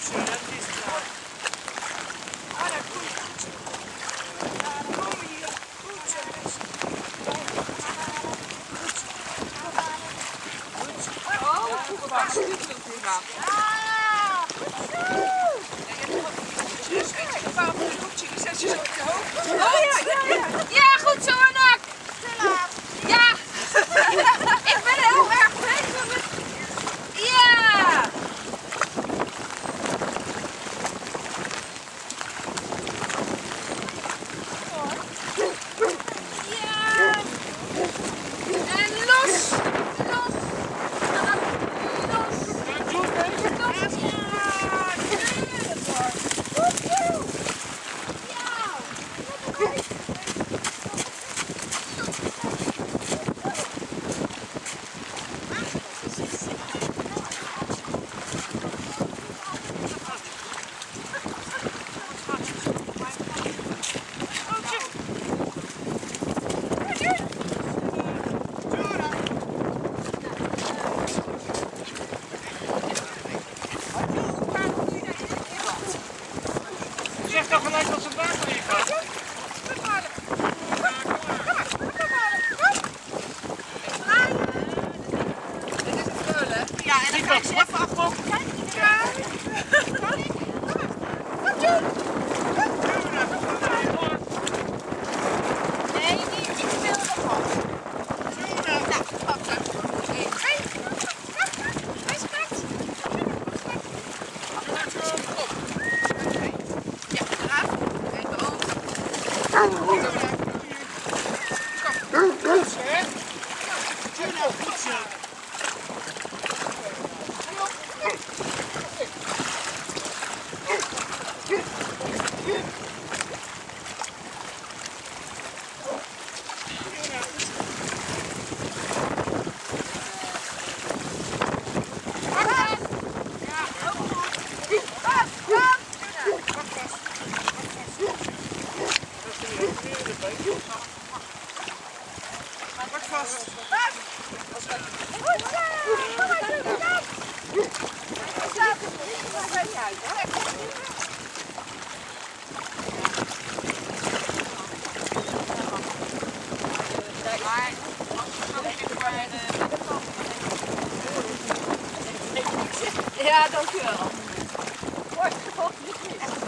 zo, dat is het wel. Ah, dat komt goed zo. Ja, dan komen we hier. Goed zo, mensen. Oh, goed. Dat is niet zo goed aan. Dus weet je, een paar van de koekjes, die zet je zo op je hoofd. Oh ja. Ja, goed zo, Anak. Ja. Ik ben heel erg bezig met... Ja. Ja. En los. Los. Zeg toch gelijk dat ze het water in gaat. Dit is het geul, hè? Ja, en dan ga je ze even afboven. Ja. Nee, niet iets te veel ervan. Nou, pak zo. 1, 2. Hij schat. Ja, eraf. Even over. Goed zo, hè? Juno, goed zo. Pak vast. Ja, dankjewel.